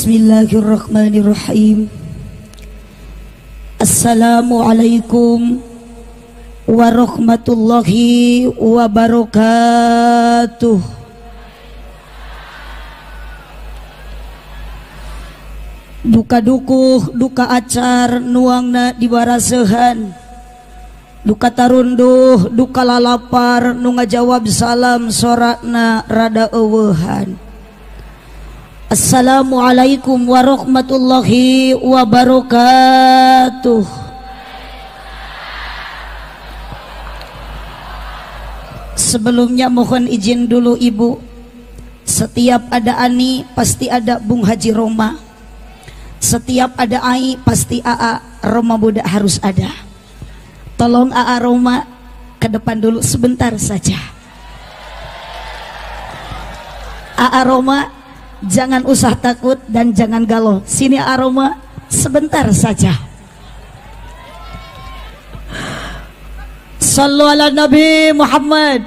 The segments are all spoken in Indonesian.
Bismillahirrahmanirrahim. Assalamualaikum warahmatullahi wabarakatuh. Duka dukuh, duka acar nuangna dibarasehan, duka tarunduh, duka lalapar nu ngajawab salam sorakna rada eueuhan. Assalamualaikum warahmatullahi wabarakatuh. Sebelumnya mohon izin dulu Ibu. Setiap ada Ani pasti ada Bung Haji Roma. Setiap ada Ai pasti AA Roma Budak harus ada. Tolong AA Roma ke depan dulu sebentar saja. AA Roma jangan usah takut dan jangan galau. Sini AA Roma sebentar saja. Sallu ala Nabi Muhammad.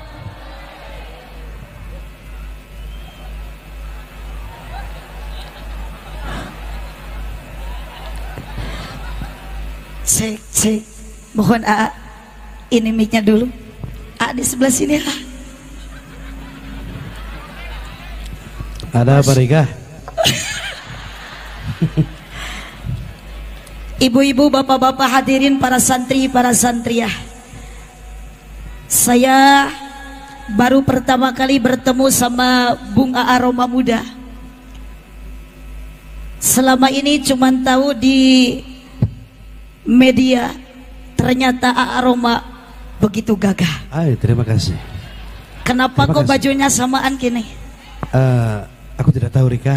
Cek. Mohon AA ini mic-nya dulu. AA di sebelah sini ya. Ada apa Rika? Ibu-ibu, bapak-bapak hadirin, para santri, para santriah. Saya baru pertama kali bertemu sama Bung AA Roma Muda. Selama ini cuma tahu di media, ternyata AA Roma begitu gagah. Terima kasih. Kenapa kok bajunya samaan kini? Aku tidak tahu Rika.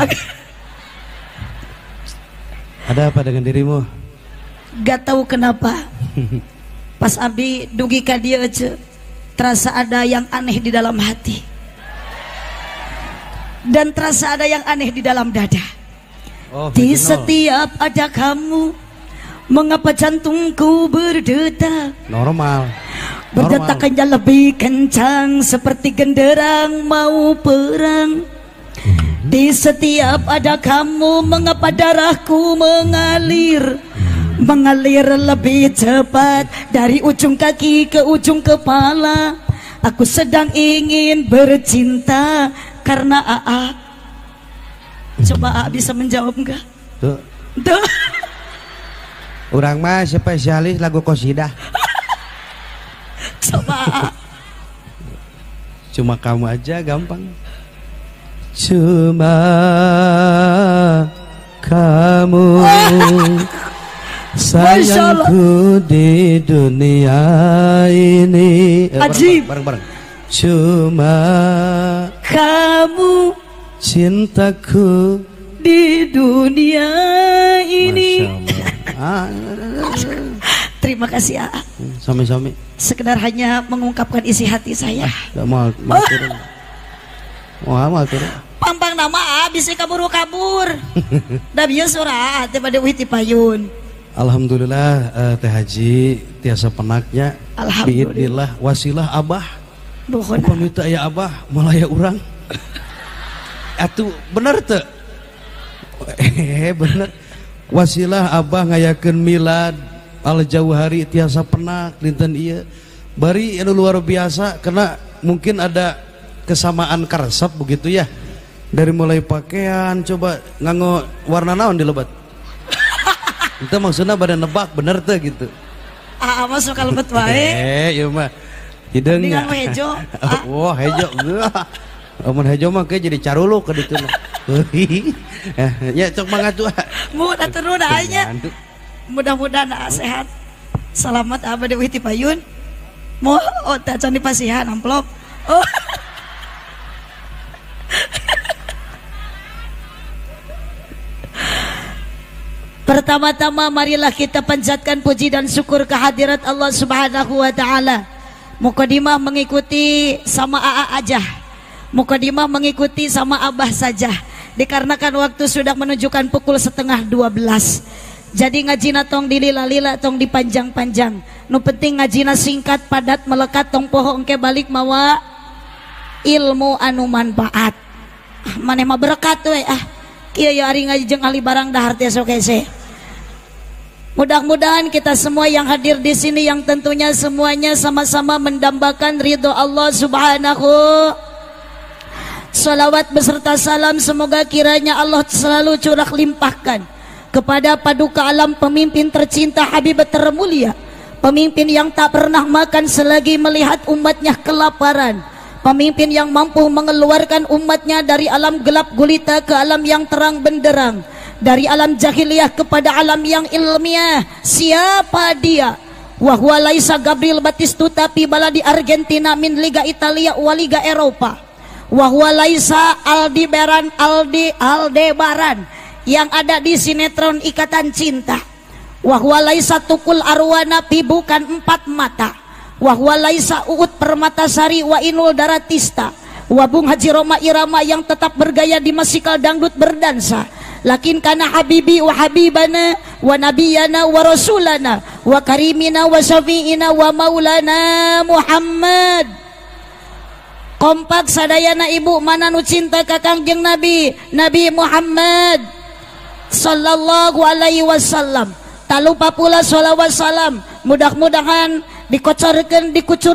Ada apa dengan dirimu? Gak tahu kenapa. Pas Abi dugi ka dia aja, terasa ada yang aneh di dalam hati. Dan terasa ada yang aneh di dalam dada. Di setiap ada kamu, mengapa jantungku berdetak? Normal. Berdetaknya lebih kencang seperti genderang mau perang. Di setiap ada kamu, mengapa darahku mengalir lebih cepat dari ujung kaki ke ujung kepala. Aku sedang ingin bercinta karena AA. Coba AA bisa menjawab enggak? Tuh. Orang mah spesialis lagu qosidah. Coba AA. Cuma kamu aja gampang. Cuma kamu sayangku di dunia ini. Ajib. Bareng. Cuma kamu cintaku di dunia ini. Terima kasih AA. Sami-sami. Sekedar hanya mengungkapkan isi hati saya. Mau turun. Mau turun. Pampang nama bisa kabur. Da bieu surah teh bade witi payun. Alhamdulillah Teh Haji tiasa penaknya. Biidillah wasilah Abah. Bohong. Pamita ya Abah malaya urang. Atuh bener teu? Bener. Wasilah Abah ngayakeun milad Al Jauhari tiasa penak dinten ieu. Bari anu luar biasa karena mungkin ada kesamaan karesep begitu ya. Dari mulai pakaian coba nganggo warna naon dilebat. Itu maksudnya pada nebak bener tuh gitu. Masuk kalebet wae. Ieu mah hideungnya. Dengan hejo. Wah, hejo. Amun hejo mah ke jadi caruluk ka ditu. Ya cok mangatuh. Mudah terus anya. Mudah-mudahan sehat. Selamat abah Dewi ti payun. Mau tak can dipasihan amplop. Pertama-tama marilah kita panjatkan puji dan syukur kehadirat Allah Subhanahu wa taala. Mukadimah mengikuti sama AA aja. Mukadimah mengikuti sama Abah saja. Dikarenakan waktu sudah menunjukkan pukul 11:30. Jadi ngajina tong dilila-lila tong dipanjang-panjang. Nu penting ngajina singkat padat melekat tong poho engke balik mawa ilmu anu manfaat. Maneh mah berkat we Kieu ari ngaji jeung ahli barang dahar teh sok hese. Mudah-mudahan kita semua yang hadir di sini yang tentunya semuanya sama-sama mendambakan ridho Allah Subhanahu. Salawat beserta salam semoga kiranya Allah selalu curah limpahkan kepada paduka alam pemimpin tercinta Habib termulia, pemimpin yang tak pernah makan selagi melihat umatnya kelaparan, pemimpin yang mampu mengeluarkan umatnya dari alam gelap gulita ke alam yang terang benderang, dari alam jahiliyah kepada alam yang ilmiah. Siapa dia? Wahwa laisa Gabriel Batistuta pibala di Argentina min Liga Italia wa Liga Eropa. Wahwa laisa Aldebaran yang ada di sinetron Ikatan Cinta. Wahwa laisa Tukul Arwana pi bukan empat mata. Wahwa laisa Uut Permatasari wa Inul Daratista. Wabung Haji Roma Irama yang tetap bergaya di masikal dangdut berdansa. Lakin kana habibi wa habibana wa nabiyana wa rasulana wa karimina wa syafi'ina wa maulana Muhammad. Kompak sadayana ibu mana nu cinta ka Kangjeng Nabi Muhammad sallallahu alaihi wasallam. Tak lupa pula sholawat salam mudah-mudahan dikucurkan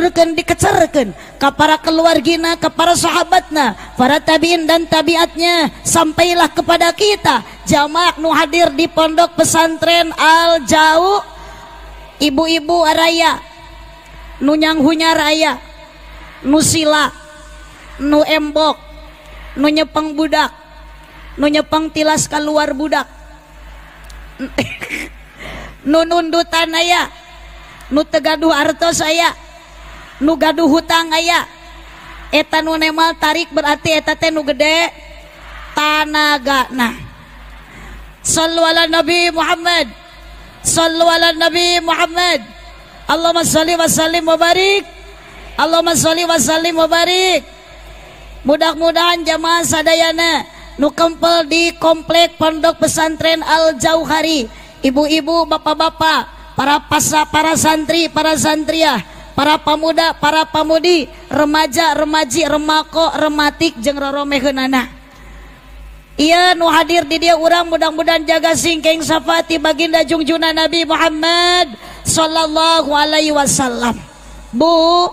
ke para keluargina, ke para sahabatna, para tabiin dan tabiatnya, sampailah kepada kita jamaah nu hadir di pondok pesantren Al Jau, ibu-ibu araya, nu nyanghunya raya, nu sila, nu embok, nu nyepeng budak, nu nyepeng tilas keluar budak, nu nundutan aya, nu tegaduh artos aya, nu gaduh hutang aya. Eta nu nemal tarik berarti eta teh nu gede tanagana. Sallu ala Nabi Muhammad, sallu ala Nabi Muhammad. Allahumma sholli wa sallim wa barik, Allahumma sholli wa sallim wa barik. Mudah-mudahan jamaah sadayana nu kempel di komplek pondok pesantren Al Jauhari, ibu-ibu, bapak-bapak, para santri, para santriah, para pemuda, para pamudi, remaja, remaji, remako, rematik jeung roromeheunana. Iya nu hadir di dia urang mudah-mudahan jaga singkeng safati baginda jungjuna Nabi Muhammad sallallahu alaihi wasallam. Bu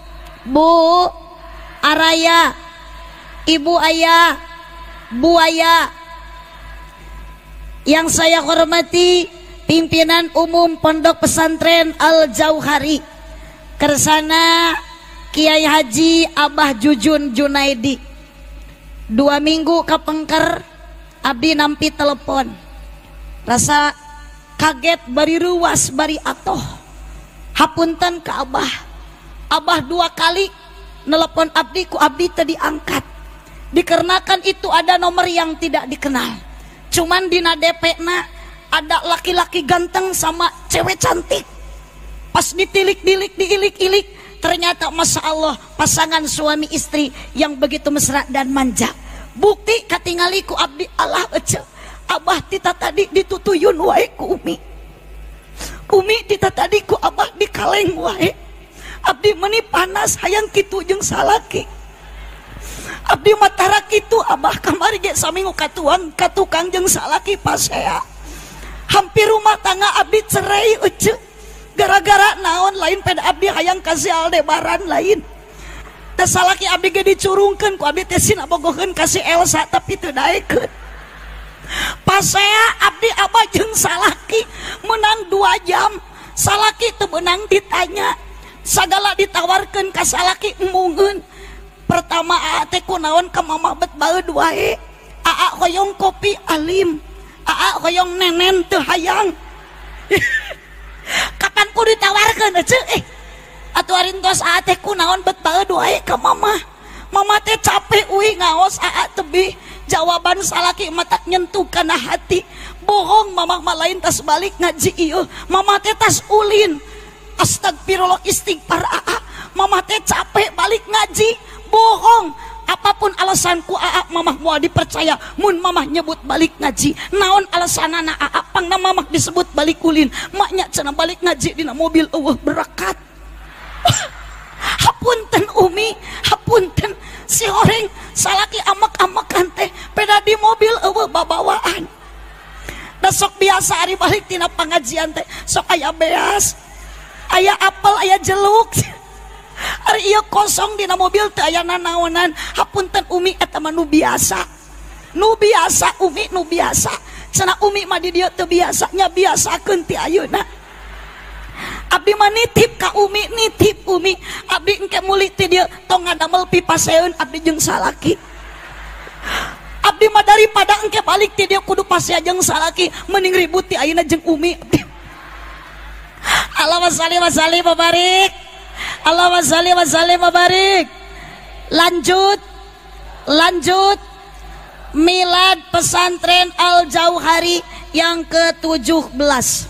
araya, ibu ayah, bu ayah, yang saya hormati pimpinan umum pondok pesantren Al Jauhari, kersana Kiai Haji Abah Jujun Junaidi. 2 minggu kapengker abdi nampi telepon, rasa kaget bari ruas bari atoh. Hapunten ke Abah 2 kali nelpon abdi, ku abdi tadi angkat, dikarenakan itu ada nomor yang tidak dikenal. Cuman dina DP na ada laki-laki ganteng sama cewek cantik. Pas ditilik-tilik, diilik-ilik, ternyata masya Allah pasangan suami istri yang begitu mesra dan manja. Bukti katingali ku abdi, Allah ece Abah tita tadi ditutuyun wae ku Umi tita tadi ku Abah dikaleng wae. Abdi meni panas hayang kitu jeung salaki. Abdi matara kitu Abah kamari ge saminggu katuang katukang jeung salaki pasea. Hampir rumah tangga abdi cerai ece. Gara-gara naon lain pada abdi hayang kasih Aldebaran lain. Teh salaki abdi ge dicurungkeun ku abdi teh sina bogoheun kasih Elsa tapi teu daekeun. Pasea abdi Abah jeung salaki menang 2 jam. Salaki teu menang ditanya. Sagala ditawarkan ka salaki emungeun. Pertama aa teh kunaon ka mamah bet baeud wae. Aa hoyong kopi alim, aa hoyong nenen teu hayang. Kapan ku ditawarkeun ece atuh arintos aa teh kunaon bet baeud wae ka mamah. Mamah teh capek uih ngaos aa tebih. Jawaban salaki matak nyentuh kana hati. Bohong mamah mah lain tas balik ngaji ieu. Mamah teh tas ulin. Astagfirullah istighfar aa. Mamah teh capek balik ngaji. Bohong. Apapun alasanku aa mamah moal dipercaya. Mun mamah nyebut balik ngaji. Naon alasanana aa pangna mamah disebut balik ulin. Maknya cenah balik ngaji dina mobil eueuh berkat. Hapunten Umi, hapunten si horeng salaki amak-amakan teh peda di mobil eueuh babawaan. Da sok biasa ari balik tina pangajian teh sok aya beas, aya apel, aya jeluk. Ari ieu kosong dina mobil teh aya nanaonan. Hapunten Umi eta mah nu biasa. Nu biasa Umi nu biasa. Cenah Umi mah di dieu teu biasa, nya biasakeun ti ayeuna. Abdi mah nitip ka Umi, nitip Umi. Abdi engke muli ti dieu tong ngadamel pipa seun abdi jeung salaki. Abdi mah daripada engke balik ti dieu kudu pasea jeung salaki, mending ribut ti ayeuna jeung Umi. Allahumma shalli wa sallim wa barik. Allahumma shalli wa sallim wa barik. Lanjut milad pesantren Al-Jauhari yang ke-17.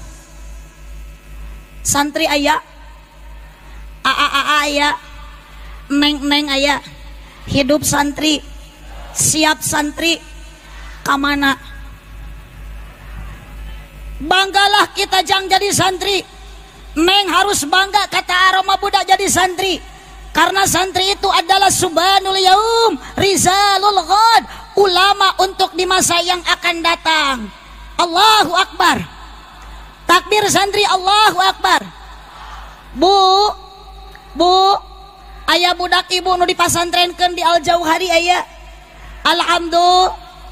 Santri aya, AA aya, neng aya. Hidup santri, siap santri, kamana? Banggalah kita jang jadi santri. Neng harus bangga kata aroma budak jadi santri. Karena santri itu adalah subhanul yaum, rizalul ghad, ulama untuk di masa yang akan datang. Allahu Akbar. Takbir santri, Allahu Akbar. Bu, aya budak ibu nu dipasantrenkeun di Al-Jauhari aya. Alhamdulillah.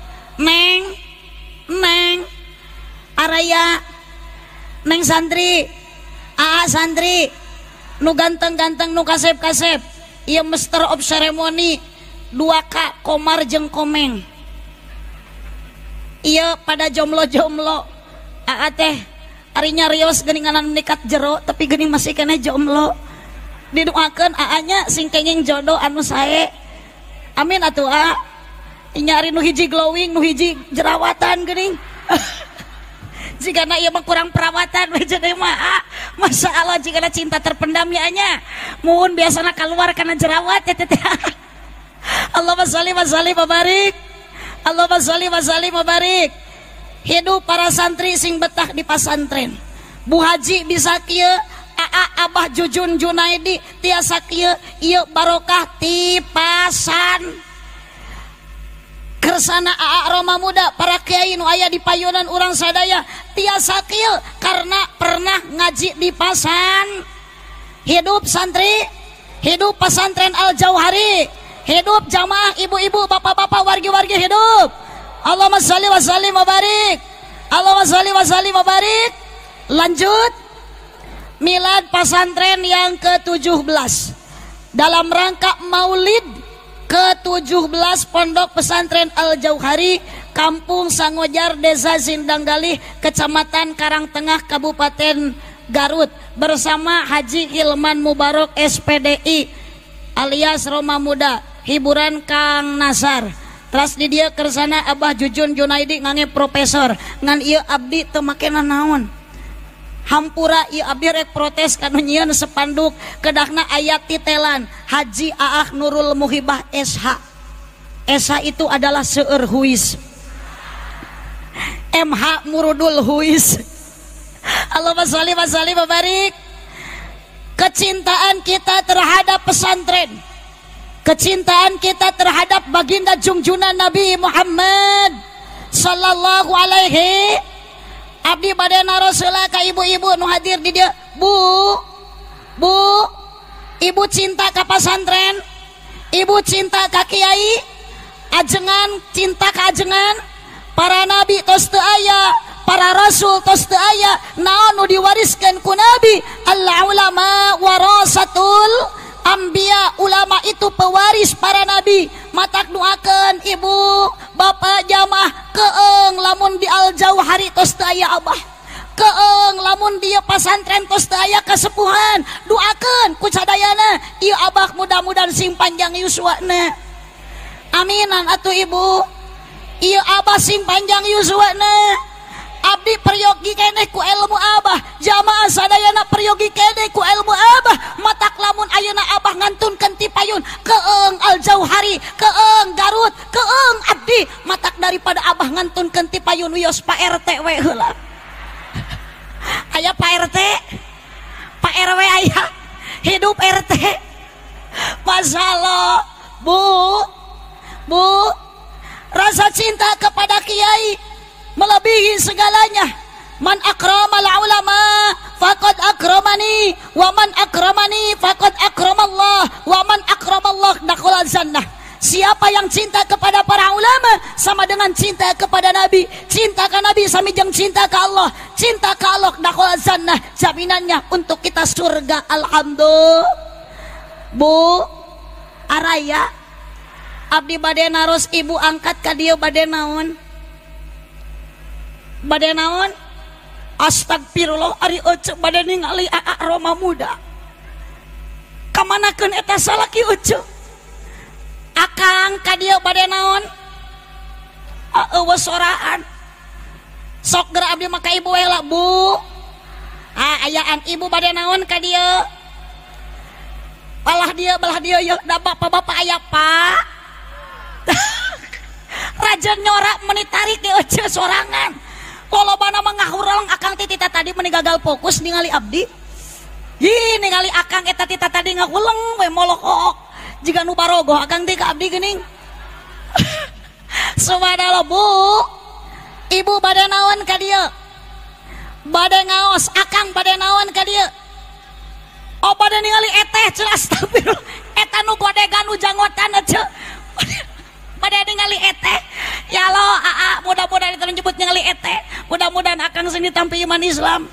Neng araya, neng santri, AA santri, nu ganteng-ganteng, nu kasep-kasep. Ieu master of ceremony 2K Komar jeung Komeng. Ieu pada jomblo-jomblo. AA teh ari nyarios geuninganan nikat jero tapi geuning masih kena jomblo. Didoakeun AA nya sing kenging jodoh anu sae. Amin atuh A. Nyari nu hiji glowing, nu hiji jerawatan geuning. Jigana ieu mah kurang perawatan we jadi mah. Masya Allah jigana cinta terpendam ya nya. Muhun biasana keluar kana jerawat ya teh. Allahumma shalli wa sallim wa barik. Allahumma shalli wa sallim wa barik. Hidup para santri sing betah di pasantren. Bu Haji bisa kieu, AA Abah Jujun Junaidi tiasa kieu, ieu barokah ti pasan. Kersana AA Roma Muda, para kiai nu aya di payunan urang sadaya tiasa kieu karena pernah ngaji di pasan. Hidup santri, hidup pesantren Al-Jauhari, hidup jamaah ibu-ibu, bapak-bapak, wargi-wargi hidup. Allahumma shalli wa sallim wa barik. Allahumma shalli wa sallim wa barik. Lanjut milad pesantren yang ke-17 dalam rangka Maulid ke-17 Pondok Pesantren Al-Jauhari, Kampung Sangojar, Desa Sindanggalih, Kecamatan Karangtengah, Kabupaten Garut, bersama Haji Hilman Mubarok SPDI alias Roma Muda, hiburan Kang Nasar. Teras di dia kersana Abah Jujun Junaidi ngange profesor ngan ieu abdi teu make naon. Hampura ieu abdi rek protes kanu nyieun sepanduk kedahna ayat titelan Haji Aah Nurul Muhibah SH. SH itu adalah seueur huis. MH Murudul huis. Allahumma shalli wa sallim wa barik. Kecintaan kita terhadap pesantren, kecintaan kita terhadap baginda junjungan Nabi Muhammad sallallahu alaihi. Abdi bade naroseula ka ibu-ibu nu hadir di dieu. Bu, ibu cinta ka pasantren, ibu cinta ka kiai, ajengan cinta ka ajengan, para nabi tos teu aya, para rasul tos teu aya, naon nu diwariskeun ku nabi? Al ulama warasatul anbiya, ulama itu pewaris para nabi. Matak doakeun ibu, bapak jamaah keeng lamun di Al-Jauhari tos teu aya abah. Keeng lamun dia pasantren tos teu aya kasepuhan. Doakeun ku sadayana ieu abah mudah-mudahan sing panjang yuswana. Aminan atuh ibu. Ieu abah sing panjang yuswana. Abdi peryogi keneh ku ilmu abah, jamaah sadayana peryogi keneh ku ilmu abah. Matak lamun ayeuna abah ngantunkeun ti payun keeng Al-Jauhari, keeng Garut, keeng abdi. Matak daripada abah ngantunkeun ti payun wios Pak RT we heula. Aya Pak RT, Pak RW aya, hidup RT. Masyaallah. Bu, Rasa cinta kepada kiai melebihi segalanya. Man akramal ulama faqad akramani wa man akramani faqad akramallah wa man akramallah dakhala jannah. Siapa yang cinta kepada para ulama sama dengan cinta kepada Nabi. Cinta ke Nabi sama jeung cinta ke Allah. Cinta ke Allah dakhala jannah. Jaminannya untuk kita surga. Alhamdulillah. Bu Araya abdi bade naros ibu angkat ka dieu bade naon? Bade naon? Astagfirullah ari ece bade ningali aa Roma muda. Kamanakeun eta salaki ece? Akang ka dieu bade naon? Eueuh soraan. Sok geura abdi mah ka ibu we lah, Bu. Ayaan ibu bade naon ka dieu? Balah dia yeuh da bapak aya Pak. Raja nyorak menitarik di ece sorangan. Lolobana mah ngahurang akang tita tadi meni gagal fokus ningali abdi. Hi ningali akang eta tita tadi ngahuleng we molokok. Jika nu barogoh akang teh ka abdi geuning. Subhanallah, Bu. Ibu bade naon ka dieu? Bade ngaos, akang bade naon ka dieu? Oh bade ningali eteh cenah astagfirullah. Eta nu godegan nu janggotan ece. Bade ningali eteh. Ya Allah, mudah-mudahan itu nyebut ningali eteh. Mudah-mudahan akang sini tampi iman Islam.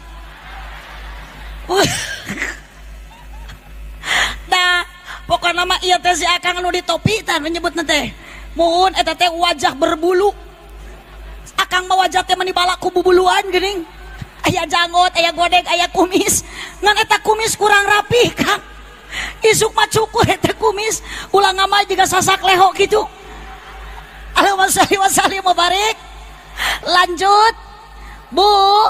Nah, pokoknya nama ieu teh si akang anu di topi tah nyebutna teh. Muhun eta teh wajah berbulu. Akang mah wajah teh meni bala ku bubuluan geuning. Aya janggot, aya godeg, aya kumis. Ngan eta kumis kurang rapi, Kang. Isuk mah cukur eta kumis. Ulang mah juga sasak leho gitu. Allahumma shalli wa sallim wa barik. Lanjut, Bu.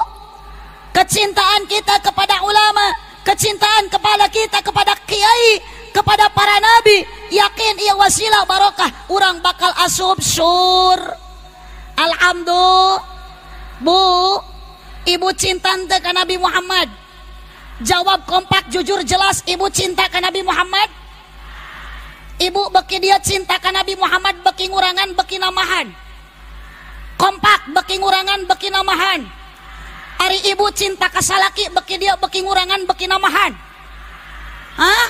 Kecintaan kita kepada ulama, kecintaan kepada kita kepada kiai, kepada para nabi, yakin ia wasilah barokah urang bakal asup sur. Alhamdulillah. Bu, ibu cinta teu ka Nabi Muhammad? Jawab kompak, jujur, jelas. Ibu cinta ka Nabi Muhammad? Ibu beki dia cinta ka Nabi Muhammad, beki ngurangan, beki namahan. Kompak, beki ngurangan, beki namahan. Ari ibu cinta ka salaki, beki dia, beki ngurangan, beki namahan. Hah?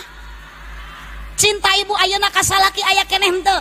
Cinta ibu ayeuna ka salaki aya keneh henteu?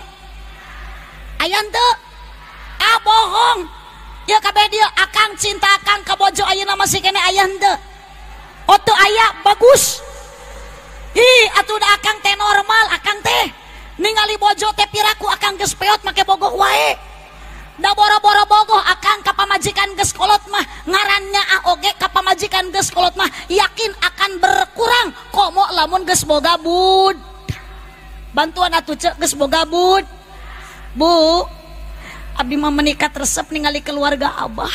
Aya henteu? Ah bohong. Ya kabeh dia akang cinta akang ka bojo ayeuna masih keneh aya henteu? Oh teu aya, bagus. Hi, atuh da akang teh normal, akang teh ningali bojo teh piraku akang geus peot make bogoh wae. Da boro-boro bogoh akang ka pamajikan geus kolot mah ngarannya oge ka pamajikan geus kolot mah yakin akan berkurang komo lamun geus boga bud. Bantuan atuh ceuk geus boga bud. Bu, abdi mah menikah resep ningali keluarga Abah.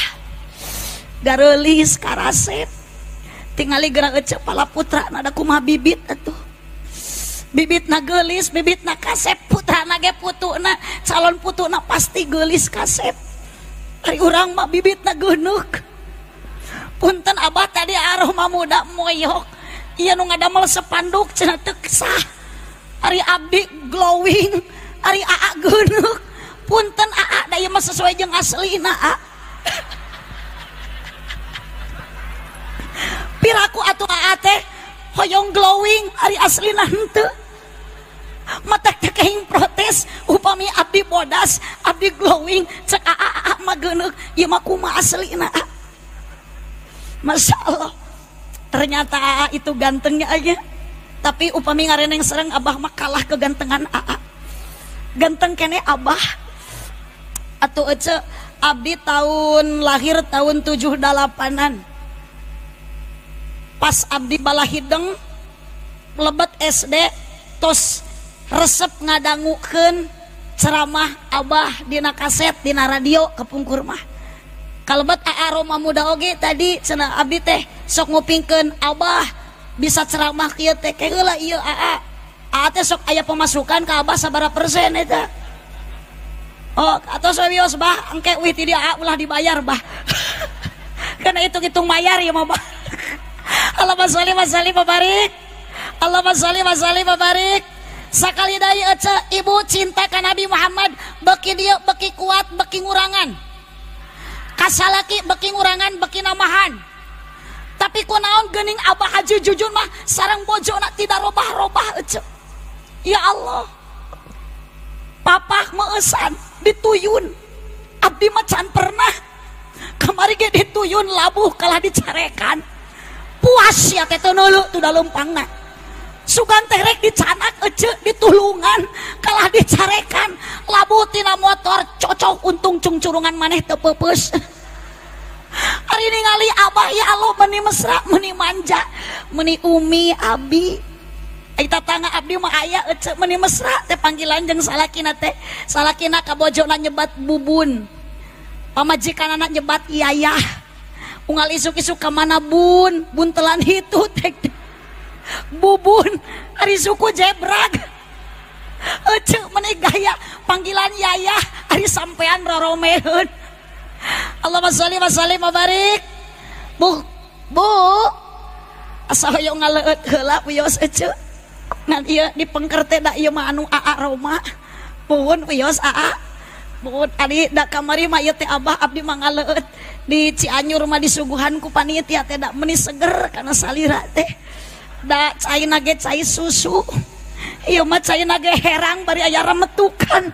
Gareulis karasep. Tingali gerak ece pala putra nada kumaha bibit atuh. Bibitna geulis, bibitna kasep, putrana ge putuna, calon putuna pasti geulis kasep. Ari urang mah bibitna geuneuh. Punten Abah tadi aroma muda moyok. Ieu nu ngadamel sepanduk cenah teu sah. Ari abdi glowing, ari aa geuneuh. Punten aa da ieu mah sesuai jeung aslina aa. Piraku atuh aa teh hoyong glowing ari aslina henteu. Mata teh kaing protes upami abdi bodas, abdi glowing cek aa mah geuneuh, ieu mah kumaha aslina. Masya Allah. Ternyata aa itu gantengnya aja. Tapi upami ngareneng sereng Abah mah kalah kegantengan aa. Ganteng kene Abah. Atuh ece abdi lahir tahun 78-an. Pas abdi bala hideng lebet SD tos resep ngadangukeun ceramah Abah dina kaset dina radio kepungkur mah. Kalebet aa Roma muda oge tadi cenah abdi teh sok ngupingkeun Abah bisa ceramah kieu teh heula ieu aa. Aa teh sok aya pemasukan ka Abah sabaraha persen eta. Oh, atau serius Bah, engke wih ti dia ulah dibayar Bah. Karena hitung-hitung mayar ya mah Bah. Allahumma sholli wa sallim wa barik. Allahumma sholli wa sallim wa barik. sakali deui ibu cinta ka Nabi Muhammad beki dia beki kuat beki ngurangan kasalaki beki ngurangan beki namahan tapi kunaon geuning abah Haji Jujun mah sareng bojona tidak robah-robah ya Allah papah meusan dituyun abdi mah can pernah kamari ge dituyun labuh kalah dicarekan puas ya teh teu neuleuh tu da leumpangna sugan teh rek dicanak ditulungan kalah dicarekan labuh tina motor cocok untung cungcurungan maneh teu peupeus hari ningali abah ya Allah meuni mesra meuni manja meuni umi abi eta tangga abdi mah aya meuni mesra teh panggilan jeung salakina teh salakina ka bojona nyebat bubun pamajikanana nyebat yayah unggal isuk-isuk ka mana bun buntelan hitu teh bubun ari suku jebrag meuni gaya panggilan yayah ari sampean roromeheun Allahumma sholli wa sallim wa barik bu asa hoyong ngaleut heula wios ngan ieu dipengker teh da ieu mah anu aa Roma pun wios aa pun ari da kamari mah ieu teh abah abdi mah ngaleut di Cianjur mah disuguhan ku panitia teh da meuni seger kana salira teh da caina ge cai susu ieu mah caina ge herang bari aya rametukan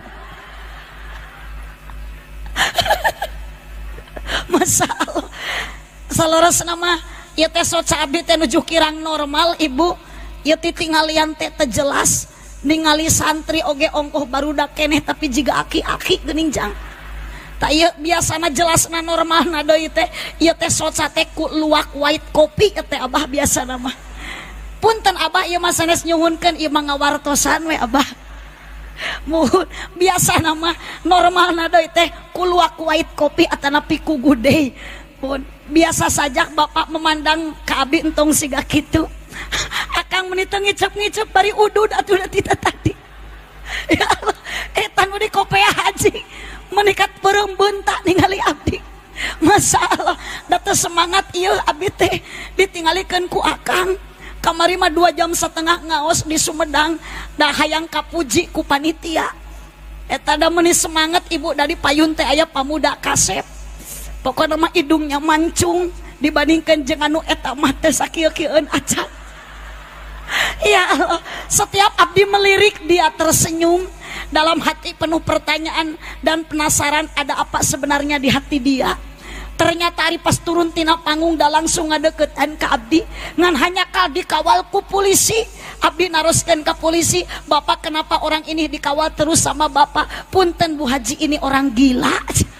masalah salorosna mah ieu teh soca abdi teh nuju kirang normal ibu ieu teh tinggalian teh teu jelas ningali santri oge ongkoh barudak keneh tapi jiga aki-aki geuning jang ta ieu biasana jelasna normalna deui teh ieu teh soca teh ku luwak white kopi teh abah biasana mah punten abah ieu mah sanes nyuhunkeun ieu mah ngawartosan we abah muhun biasa nama normalna deui teh kuluak white kopi atanapi ku gudei pun biasa saja bapak memandang ka abi entong siga kitu akang meuni teu ngicep-ngicep bari udud atuh tita tadi ya Allah eta nu di kopea haji menikat pereumbeun tak ningali abdi masalah da teu semangat ieu abi teh ditinggalikeun ku akang kamari mah 2,5 jam ngaos di Sumedang dah hayang kapuji ku panitia eta da meuni semangat ibu dari payun teh aya pamuda kasep pokokna mah hidungnya mancung dibandingkan jeung anu eta mah teh sakieu-kieueun acan ya Allah setiap abdi melirik dia tersenyum dalam hati penuh pertanyaan dan penasaran ada apa sebenarnya di hati dia. Ternyata hari pas turun tina panggung dah langsung ngadeukeutan ka abdi ngan hanya kal dikawal ku polisi. Abdi naroskeun ka polisi, "Bapak, kenapa orang ini dikawal terus sama Bapak? Punten Bu Haji, ini orang gila."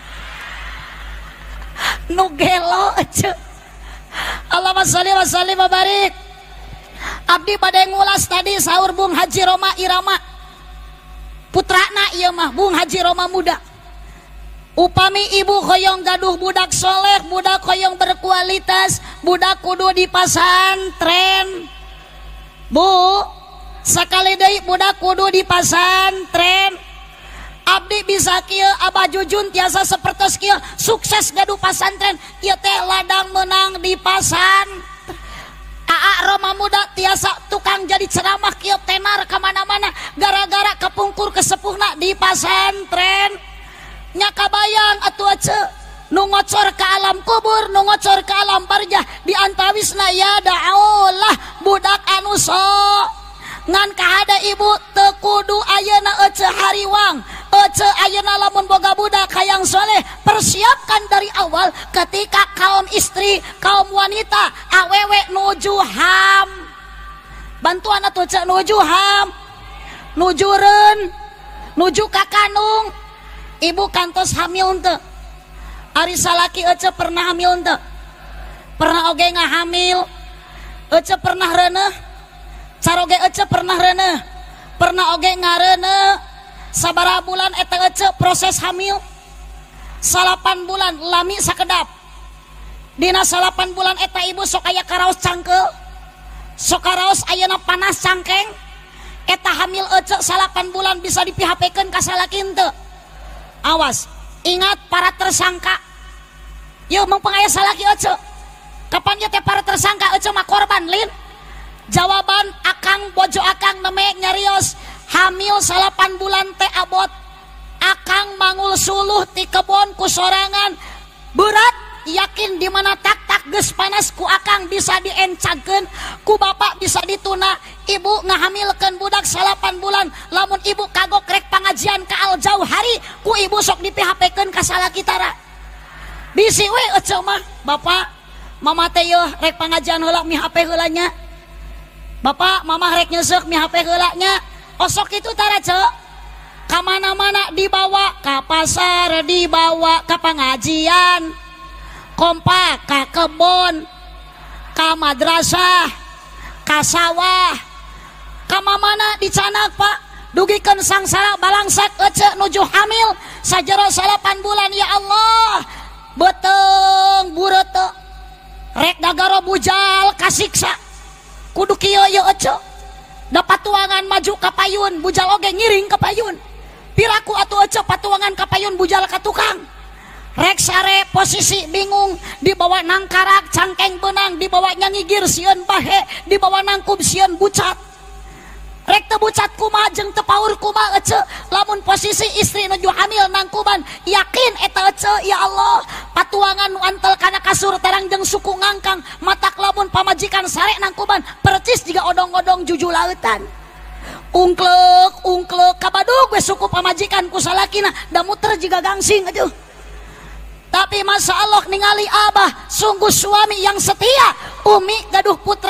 Nu gelo ce. Allahumma sholli wa sallim wa barik. Abdi bade ngulas tadi sahur Bung Haji Roma Irama. Putrana ieu mah Bung Haji Roma muda. Upami ibu hoyong gaduh budak soleh, budak hoyong berkualitas, budak kudu di pasantren. Bu, sakali deui budak kudu di pasantren. Abdi bisa kieu Abah Jujun tiasa sapertos kieu sukses gaduh pasantren, ieu teh ladang menang di pasan. Aa Roma muda tiasa tukang jadi ceramah kieu tenar ka mana-mana gara-gara kepungkur kesepuhna di pasantren. Nya kabayang atuh ace nu ngocor ka alam kubur, nu ngocor ka alam barjah di antawisna ya da'aulah budak anu so ngan kahada ibu teu kudu ayeuna ece hariwang, ece ayeuna lamun boga budak hayang soleh, persiapkan dari awal ketika kaum istri, kaum wanita awewe nuju ham, bantuan atuh ce nuju ham, nuju reun, nuju ka kandung. Ibu kantos hamil teu? Ari salaki ece pernah hamil teu? Pernah oge ngahamil? Ece pernah reuneuh? Caroge ece pernah reuneuh? Pernah oge ngareuneuh? Sabaraha bulan eta ece proses hamil? 8 bulan lami sakedap. Dina 8 bulan eta ibu sok aya karaos cangkeul, sok karaos ayeuna panas cangkeng. Eta hamil ece 8 bulan bisa dipihapekeun ka salaki teu? Awas, ingat para tersangka. Yuk mengpengaya salaki ece. Kapan ya teh para tersangka ece mah korban lin? Jawaban akang bojo akang neme nyarios hamil 8 bulan teh abot akang mangul suluh ti kebon ku sorangan berat yakin di mana tak geus panas ku akang bisa diencagkeun ku bapak bisa dituna ibu ngahamilkeun budak 8 bulan lamun ibu kagok rek pangajian ka Al Jauhari ku ibu sok di PHP-keun ka salaki tara bisi we ece mah bapak mama teh yeuh rek pangajian heula mi HP heula nya bapak mama rek nyesek mi HP heula nya osok itu tara ceu ka mana-mana dibawa ka pasar dibawa ka pangajian kompak ka kebon ka madrasah ka sawah ka mamana dicanak pak dugikeun sangsara balangsak ece nuju hamil sajero 8 bulan ya Allah beteng bureute rek dagaro bujal kasiksa kudu kieu ye ece dapat tuangan maju ka payun bujal oge ngiring ka payun piraku atuh ece patuangan ka payun bujal ka tukang rek sare posisi bingung dibawa nangkarak cangkeng benang dibawa nyangigir sieun bahe dibawa nangkub sieun bucat rek teu bucat kumaha jeung teu paur kumaha ece lamun posisi istri nuju hamil nangkuban yakin eta ece ya Allah patuangan nu antel kana kasur terang jeung suku ngangkang matak lamun pamajikan sare nangkuban percis jiga odong-odong juju lautan ungklek kabadug we suku pamajikan ku salakina da muter jiga gangsing atuh tapi masya Allah ningali abah sungguh suami yang setia umi gaduh putra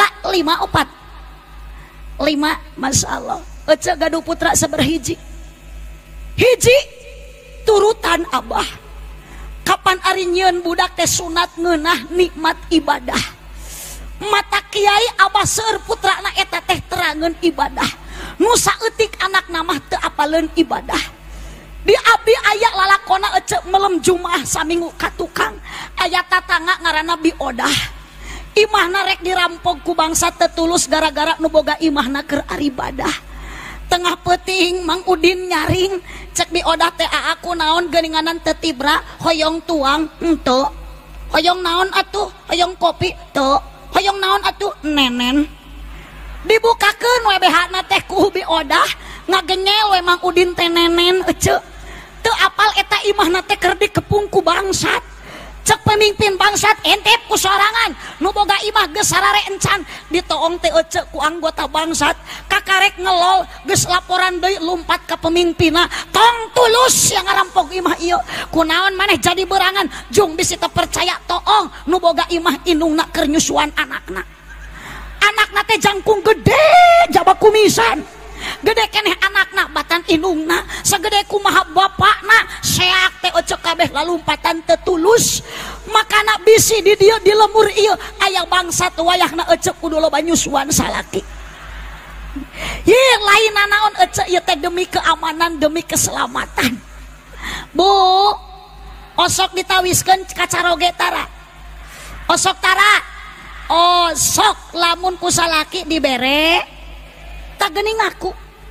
5 masya Allah ece gaduh putra seberhiji hiji turutan abah kapan ari nyieun budak teh sunat ngeunah nikmat ibadah mata kiai abah seueur putrana eta teh terangeun ibadah nu saeutik anak namah teu apaleun ibadah di abdi aya lalakona ece melem jumaah saminggu ka tukang aya tatangga ngaranna Bi Odah imahna rek dirampok ku bangsa tetulus gara-gara nu boga imahna keur aribadah tengah peuting Mang Udin nyaring cek Bi Odah teh aku naon geuninganan teu tibra hoyong tuang henteu hoyong naon atuh hoyong kopi teu hoyong naon atuh nenen dibukakeun we behana teh ku Bi Odah ngagengel we Mang Udin teh nenen ece teu apal eta imahna teh keur dikepung ku bangsat cek pemimpin bangsat ente ku sorangan nu boga imah geus sarare encan ditoong teh ece ku anggota bangsat kakarek ngelol geus laporan deui lumpat ka pemimpinna tong tulus yang ngarampok imah ieu kunaon maneh jadi berangan jung bisi teu percaya toong nu boga imah indungna keur nyusuan anakna teh jangkung gede jaba kumisan gede keneh anakna batan indungna sagede kumaha bapakna seak teh ece kabeh lalumpatan teu tulus makana bisi di dieu di lemur ieu aya bangsat wayahna ece kudu loba nyusuan salaki ye lain naon ece ieu teh demi keamanan demi keselamatan bu osok ditawiskeun ka caroge tara osok tara osok lamun ku salaki dibere tak geuning aku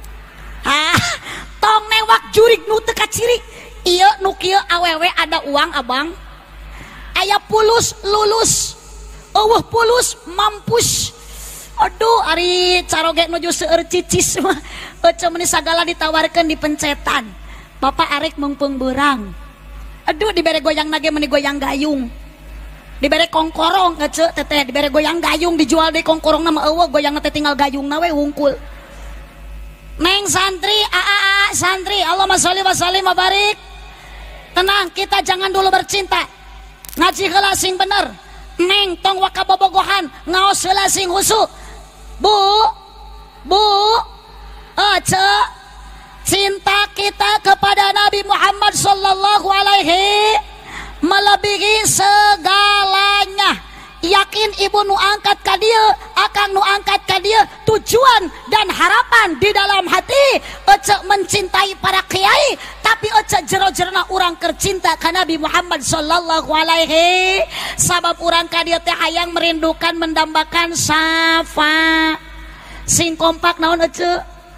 tong newak jurig nu teu kaciri ieu nu kieu awewe ada uang abang aya pulus lulus eueuh pulus mampus aduh ari caroge nuju seueur cicis mah ece meuni sagala ditawarkeun di pencetan bapak arek meungpeung beurang aduh dibere goyang nage meuni goyang gayung dibere kongkorong ece teteh dibere goyang gayung dijual deui kongkorong mah eueuh goyangna teh tinggal gayungna we wungkul Neng santri, santri, Allahumma sholli wa sallim wa barik. Tenang, kita jangan dulu bercinta. Ngaji heula sing bener. Neng tong wakabobogohan, ngaos heula sing husu. Bu, ece, cinta kita kepada Nabi Muhammad sallallahu alaihi melebihi segalanya. Yakin ibu nu angkat ka dieu, akang nu angkat ka dieu, tujuan dan harapan di dalam hati ece mencintai para kiai, tapi ece jero-jerona urang keur cinta ka Nabi Muhammad sallallahu alaihi sabab urang ka dieu teh hayang merindukan mendambakan syafa. Sing kompak naon ece?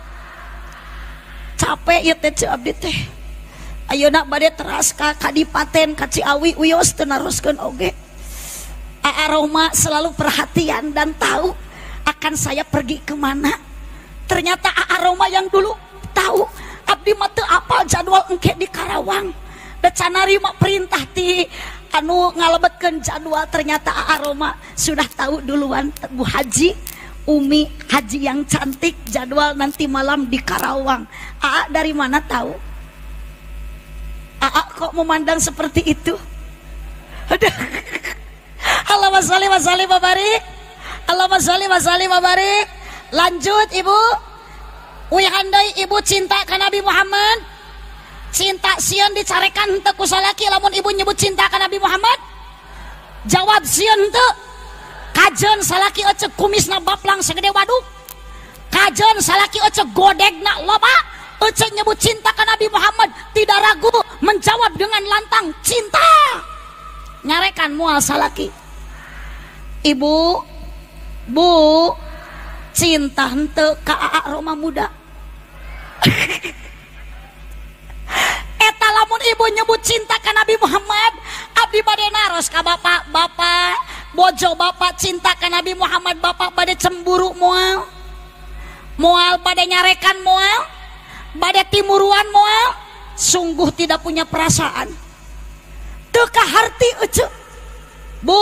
Capek ieu teh ce abdi teh. Ayeuna bade teras ka Kadipaten ka Ciawi wios teu naroskeun oge. Aroma selalu perhatian dan tahu akan saya pergi kemana. Ternyata Aroma yang dulu jadwal engke di Karawang da canarima perintah ti anu ngalebetkeun jadwal. Ternyata aroma sudah tahu duluan Bu Haji Umi Haji yang cantik jadwal nanti malam di Karawang. Aa dari mana tahu? Aa kok memandang seperti itu? Aduh. Allahumma sholli wa sallim wa barik. Allahumma sholli wa sallim wa barik. Lanjut Ibu. Uy handai Ibu cinta ka Nabi Muhammad. Cinta sieun dicarekan henteu ku salaki lamun Ibu nyebut cinta ka Nabi Muhammad. Jawab sieun henteu. Kajen salaki ece kumisna baplang segede waduk. Kajen salaki ece godegna loba. Ece nyebut cinta ke Nabi Muhammad tidak ragu menjawab dengan lantang cinta. Nyarekan mual salaki. Ibu, Bu, cinta henteu ka aa Roma muda. Eta lamun Ibu nyebut cinta ke Nabi Muhammad, abdi bade naros ka bapak bojo bapak cinta ke Nabi Muhammad, bapak bade cemburu moal bade nyarekan moal bade timuruan moal, sungguh tidak punya perasaan teu kaharti ece. Bu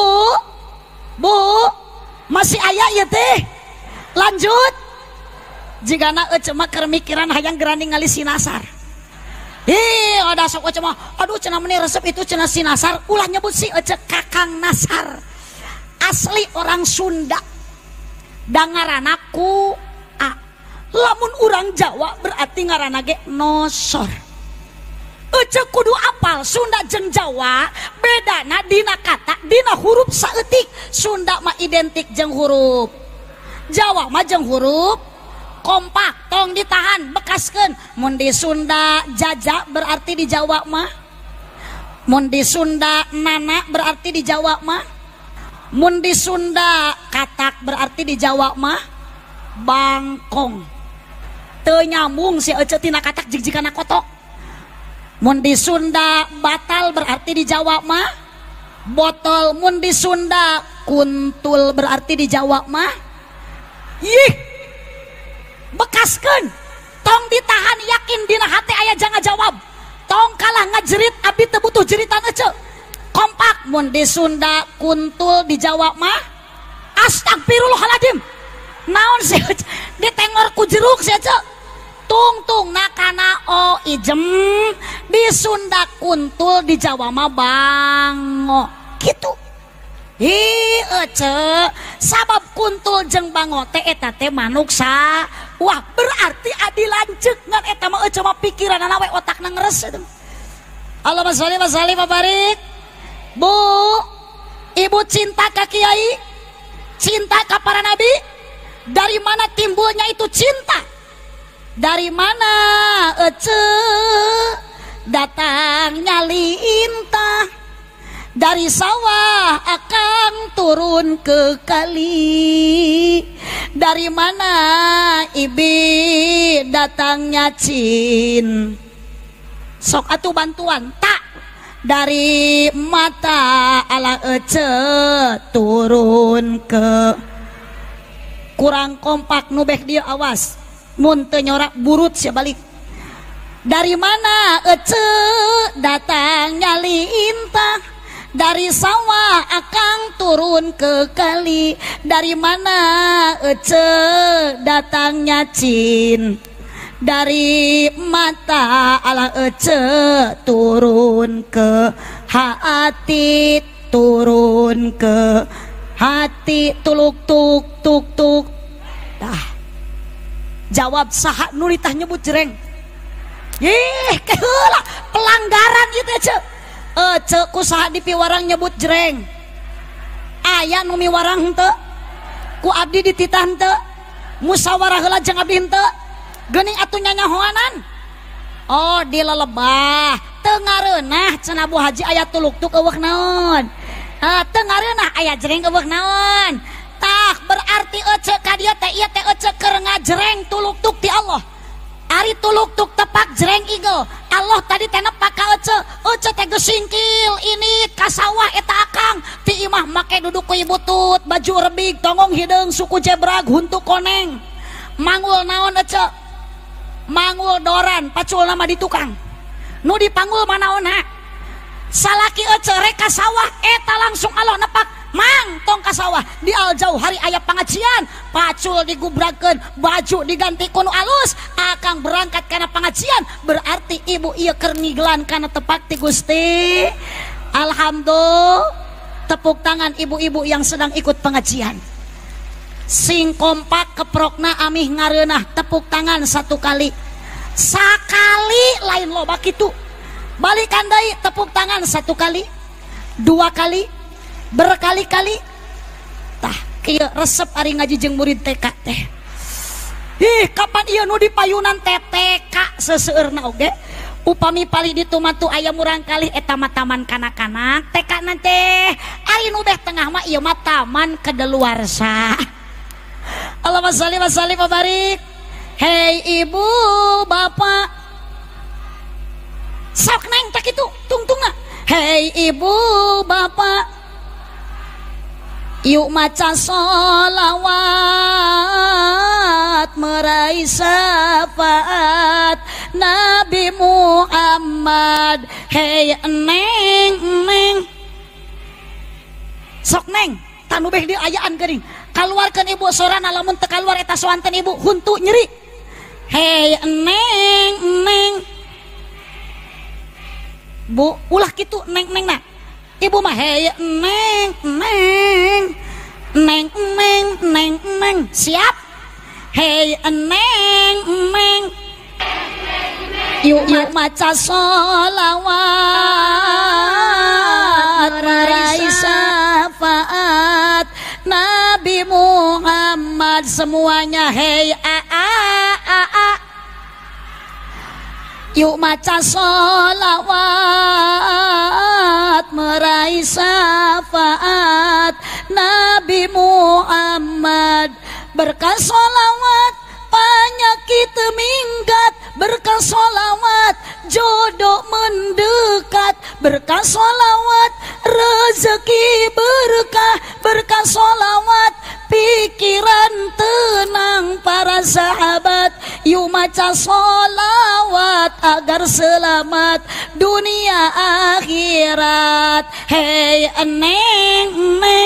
masih aya ieu teh. Lanjut jigana ece mah keur mikiran hayang gerani ngali sinasar. Ada sok ece mah aduh cenah meni resep itu cenah sinasar, ulah nyebut si ece Kakang Nasar. Asli orang Sunda dangarana ku a. Lamun urang Jawa berarti ngaranna ge nosor. Ece kudu apal Sunda jeung Jawa bedana dina kata dina huruf saeutik. Sunda mah identik jeung huruf Jawa mah jeung huruf kompak. Tong ditahan bekaskeun. Mun di Sunda jaja berarti di Jawa mah, mun di Sunda nana berarti di Jawa mah, mun di Sunda katak berarti di Jawa mah bangkong. Teu nyambung si ece tina katak jigjigana kotok. Mun di Sunda batal berarti di Jawa mah botol. Mun di Sunda kuntul berarti di Jawa mah yih. Bekaskeun. Tong ditahan yakin dina hati aya jangan jawab. Tong kalah ngajerit abdi teu butuh jeritan ece. Kompak. Mun di Sunda kuntul di Jawa mah astagfirullahaladzim. Naon sih ditengor ku jeruk sih aja. Tung nakana o ijem. Di Sunda kuntul di Jawa mah bango gitu. Ece sabab kuntul jeung bango teh eta teh manuk sa. Wah berarti adi lanceuk ngan eta mah ece mah pikiranna we otakna ngeres eta. Allahumma sholli wa sallim wa barik. Bu, Ibu cinta ke Kiai, cinta ke para nabi. Dari mana timbulnya itu cinta? Dari mana ece datangnya lintah? Dari sawah akan turun ke kali. Dari mana Ibi datangnya cin? Sok atuh bantuan tak. Dari mata ala ece turun ke. Kurang kompak nubek dia awas mun teu nyorak burut sia balik. Dari mana ece datangnya lintah? Dari sawah akang turun ke kali. Dari mana ece datangnya cin? Dari mata ala ece turun ke hati, turun ke hati. Tuluk tuk. Dah. Jawab saha nu ditah nyebut jereng. Keheula pelanggaran ieu teh ce. Ece ku saha dipiwarang nyebut jereng. Aya nu miwarang henteu? Ku abdi dititah henteu? Musyawarah heula jeung abdi henteu? Geuning atuh nyanyahoanan. Oh di lelebah teu ngareunah cenah Bu Haji aya tuluk-tuk eueuh naon. Teu ngareunah aya jereng eueuh naon. Tah berarti ece ka dieu teh ieu teh ece keur ngajreng tuluk-tuk ti Allah. Ari tuluk-tuk tepak jereng igel. Allah tadi teh nepak ka ece. Ece teh geus singkil ini ka sawah eta akang. Ti imah make duduk ku butut, baju rebig, tongong hideung, suku jebrag, huntu koneng. Mangul naon ece? Mangul doran, pacul nama di tukang. nu dipanggul manaona salaki ece rek ka sawah eta langsung Allah nepak mang tong ka sawah di Al-Jauhari aya pangajian pacul digubrakeun baju diganti kuno alus akang berangkat kana pangajian berarti ibu ieu keur ngiglan kana tepak ti Gusti. Alhamdulillah, tepuk tangan ibu-ibu yang sedang ikut pengajian. Sing kompak keprokna amih ngareunah tepuk tangan satu kali. Sakali lain loba kitu. Balikan deui tepuk tangan satu kali, dua kali, berkali-kali. Tah kieu resep ari ngaji jeung murid TK teh. Ih, kapan ieu nu dipayunan TK seseueurna oge? Upami pali ditu matu aya murang kali eta mah taman kanak-kanak TK nanti ari nu beh tengah mah ieu mah taman kedaluarsa. Allahumma shalli wa sallim wa barik. Hei ibu bapak sok neng tak itu tungtunga. Hei ibu bapak yuk maca sholawat meraih syafaat Nabi Muhammad. Hei neng neng sok neng tanu beh di ayaan geuning kaluarkeun ibu sorana lamun teu kaluar eta soanten ibu huntu nyeri. Hei neng neng bu ulah kitu neng neng na ibu mah hei neng neng neng neng neng neng siap. Hei neng neng yuk maca sholawat meraih syafaat Nabi Muhammad semuanya. Hei yuk maca sholawat meraih syafaat Nabi Muhammad. Berkah sholawat penyakit minggat, berkah sholawat jodoh mendekat, berkah sholawat rezeki berkah, berkah sholawat pikiran tenang para sahabat. Yuk maca sholawat agar selamat dunia akhirat. Hei neng neng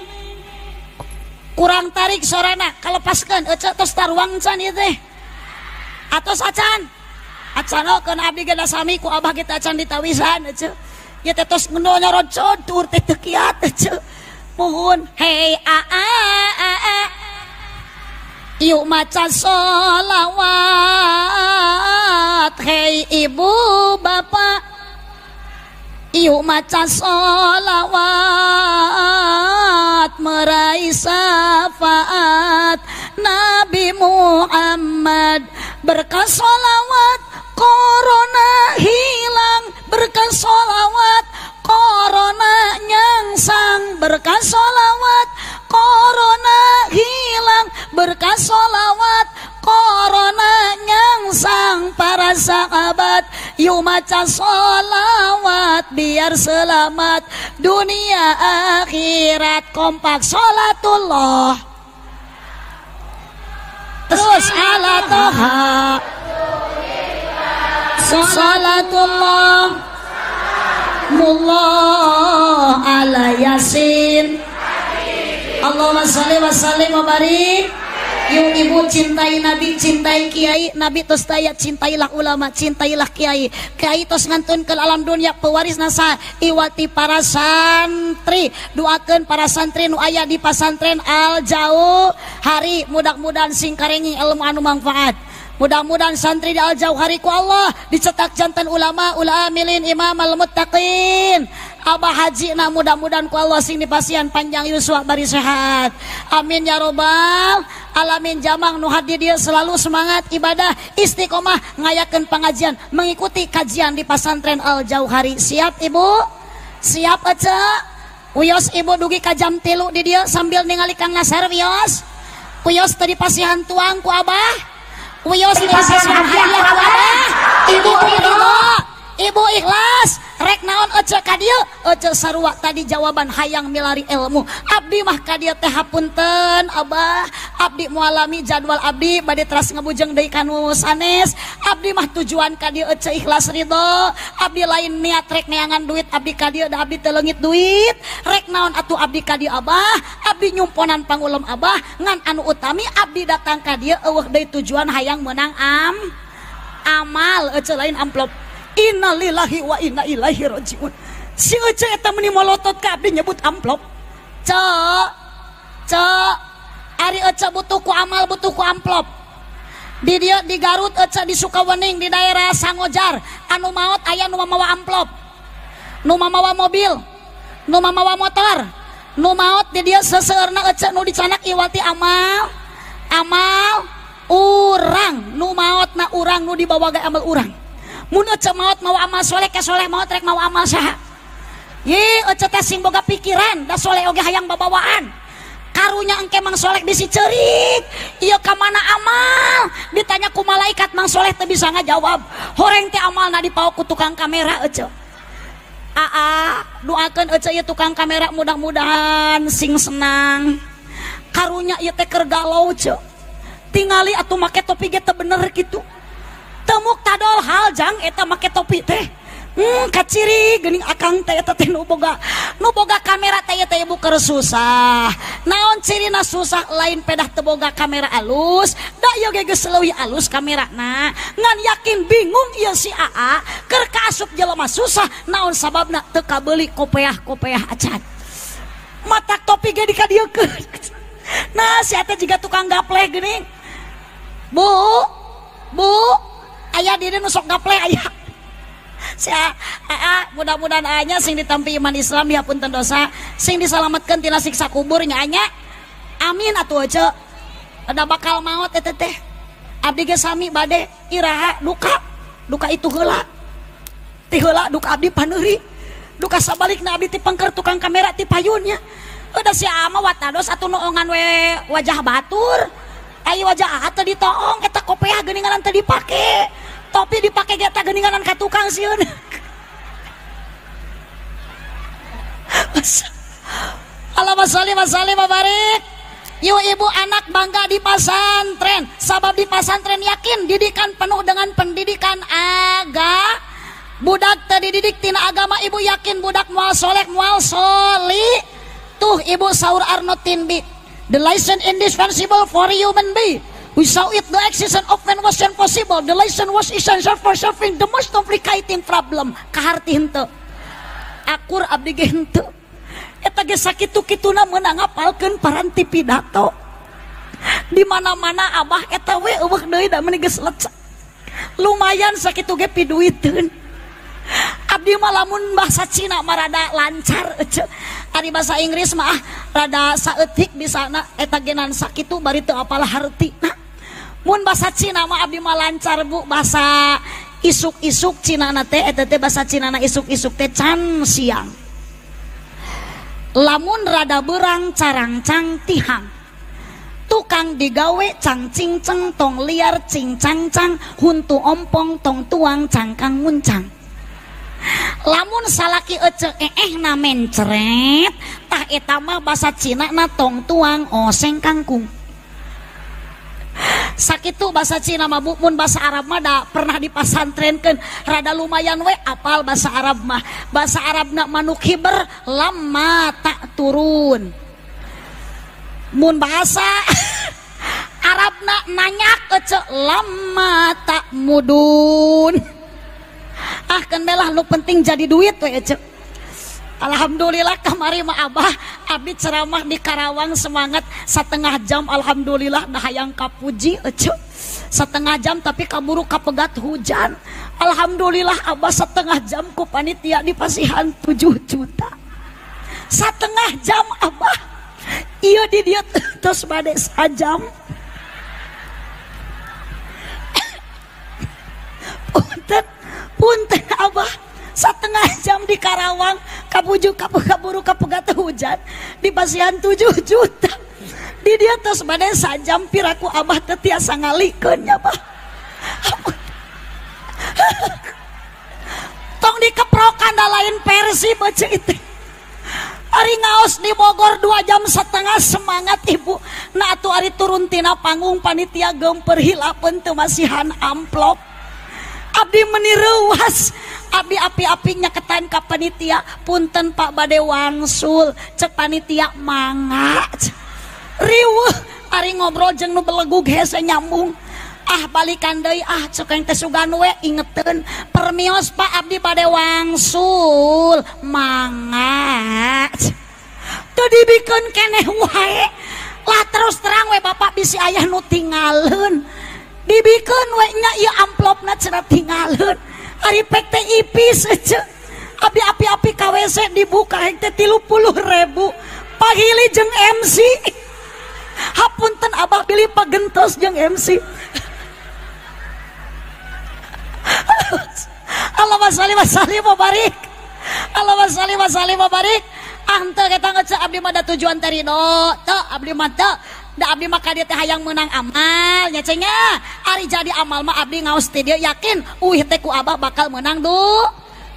kurang tarik sorana kalepaskeun ece tos taruang can ieu teh atos acan acanokeun abdi geus sami ku abah kita acan ditawisan ece ieu teh tos nyorot tur teh teu kiat ece muhun. Hei yuk maca sholawat. Hei ibu bapak yuk maca sholawat meraih syafaat Nabi Muhammad. Berkah sholawat corona hilang, berkah sholawat corona nyangsang, berkah sholawat corona hilang, berkah sholawat corona nyangsang para sahabat. Yuk maca sholawat biar selamat dunia akhirat. Kompak sholatullah terus ala toha sholatullah mullah ala yasin Allahumma sholli wa sallim wa barik. Yuk ibu cintai Nabi, cintai Kiai. Nabi tos daya cintailah ulama, cintailah Kiai. Kiai tos ngantunkeun alam dunia pewaris nasa iwati para santri. Doakeun para santri nu aya di pasantren Al-Jauhari, mudah-mudahan sing karengi ilmu anu manfaat. Mudah-mudahan santri di Al-Jauhari ku Allah dicetak jantan ulama ulamilin imam al-muttaqin. Abah haji na mudah-mudahan ku Allah sing dipasihan panjang yuswa bari sehat. Amin ya robbal alamin. Jamang nu hadir dia selalu semangat ibadah istiqomah ngayakeun pengajian mengikuti kajian di pasantren Al-Jauhari. Siap ibu? Siap aja? Uyos ibu dugi ka jam 3 di dia sambil ningali Kang Nasar wios. Uyos tadi pasihan tuang ku abah. Uyos tadi pasihan hadiah ku abah. Ibu ridho, ibu ikhlas, rek naon ece ka dieu ece sarua tadi jawaban hayang milari ilmu abdi mah ka dieu teh hapunten Abah abdi mualami jadwal abdi bade teras ngebujeng deui kanu sanes abdi mah tujuan ka dieu ece ikhlas ridho abdi lain niat rek neangan duit abdi ka dieu da abdi teu leungit duit rek naon atuh abdi ka dieu Abah abdi nyumponan pangulem Abah ngan anu utami abdi datang ka dieu eueuh deui tujuan hayang menang amal ece lain amplop. Innalillahi wa inna ilaihi rajiun. Si ece eta meuni molotot ka abdi nyebut amplop. Ari ece butuh ku amal butuh ku amplop. Di dieu di Garut ece di Sukawening di daerah Sangojar anu maot aya nu mamawa amplop. Nu mamawa mobil, nu mamawa motor. Nu maot di dieu seseueurna ece nu dicanak iwati amal urang. Nu maotna urang nu dibawa ge amal urang. Mun ece maot mau amal soleh ke soleh maot rek mau amal saha ye ece teh sing boga pikiran da soleh oge hayang babawaan karunya engke mang soleh bisi ceurik ieu ka mana amal ditanya ku malaikat mang soleh teu bisa ngajawab horeng teh amalna dipaok ku tukang kamera ece doakeun ece ieu tukang kamera mudah-mudahan sing senang karunya ieu teh keur galau ce tingali atuh make topi ge teu bener kitu temuk tadol hal jang eta make topi teh kaciri geuning akang teh eta teh nu boga kamera teh ieu keur susah naon cirina susah lain pedah teu boga kamera alus da ieu ge geus leuwih alus kamerana ngan yakin bingung ieu si AA keur kaasup jelema susah naon sababna teu kabeuli kopeah acan matak topi ge dikadiekeun nah si eta jiga tukang gapleh geuning bu ayah diri nusok gaple ayah mudah-mudahan ayahnya sing ditampi iman Islam dihapunten dosa sing diselamatkan tina siksa kuburnya anya amin atuh aja ada bakal maut eta teh abdi ge sami bade iraha duka itu heula ti heula duka abdi paneuri duka sabalikna abdi ti pangker tukang kamera ti payunnya udah si ama watados atuh noongan we wajah batur ayo wajah teh ditoong eta kopeah geuningan teh dipake topi dipake ge eta geuningan ka tukang sieun Allahumma sholli wa sallim wa barik yuk ibu anak bangga di pasantren sabab di pasantren yakin didikan penuh dengan pendidikan budak teu dididik tina agama ibu yakin budak moal soleh moal soli tuh ibu saur Arno Tinbi the license indispensable for human being. Without it, the existence of man was impossible. The license was essential for solving the most complicating problem. Kaharti henteu. Akur abdi ge henteu. Eta ge sakitu-kituna meunang ngapalkeun paranti pidato. Di mana-mana abah eta we eueuh deui da meuni geus lecek. Lumayan sakitu ge piduiteun. Abdi mah lamun bahasa Cina mah rada lancar ece. Ari bahasa Inggris mah rada saeutik bisana eta genan sakitu bari teu apalah hartina. Mun bahasa Cina mah abdi mah lancar bu bahasa isuk-isuk Cina na teh eta teh bahasa Cina na isuk-isuk teh can siang. Lamun rada beurang carangcang tihang. Tukang digawe cang cingceng tong liar cing cangcang huntu ompong tong tuang cangkang muncang. Lamun salaki ece na mencret tah eta mah bahasa Cina na tong tuang oseng kangkung. Sakitu bahasa Cina mah mun bahasa Arab mah da pernah dipasantrenkeun rada lumayan we apal bahasa Arab mah. Bahasa Arabna manuk hiber lama tak turun. Mun bahasa Arabna nanyak ece lama tak mudun. Kan belah nu penting jadi duit we ece. Alhamdulillah kamari mah abah abdi ceramah di Karawang semangat 1/2 jam alhamdulillah dah hayang kapuji ece. 1/2 jam tapi kaburu kapegat hujan. Alhamdulillah abah 1/2 jam ku panitia dipasihan 7 juta. 1/2 jam abah. Iya di dia terus bade sajam. Punten abah 1/2 jam di Karawang kabujuk kaburu kapegat hujan dipasihan 7 juta di dia terus badai sajam piraku abah teu tiasa ngalikeun nya bah tong dikeprokan da lain versi baca itu. Ari ngaos di Bogor 2,5 jam semangat ibu. Nah atuh ari turun tina panggung panitia gemper hilapeun teu masihan amplop. Abdi meuni reuwas. Abdi api-api nyaketan ka panitia, punten Pak bade wangsul. Cek panitia mangga. Riweuh ari ngobrol jeung nu belegug hese nyambung. Ah balikan deui cek yang teh sugan we ingeteun permios Pak abdi bade wangsul mangga teu dibikeun keneh wae lah terus terang we bapak bisi aya nu tinggalkeun dibikeun we nya ieu amplopna cenah tinggalkeun ari pek teh ipis ceuk abdi api-api ka WC dibuka hek teh 30.000 pagili jeung MC hapunten abah bilih pagentos jeung MC. Allahumma shalli wa sallim wa barik. Allahumma shalli wa sallim wa barik. Ante kita ngecek abdi mah da tujuan teh ridho. Teu abdi mah teu. Da abdi mah ka dieu teh hayang meunang amal nya cenah. Ari jadi amal mah abdi ngaos ti dieu yakin uih teh ku abah bakal meunang doa.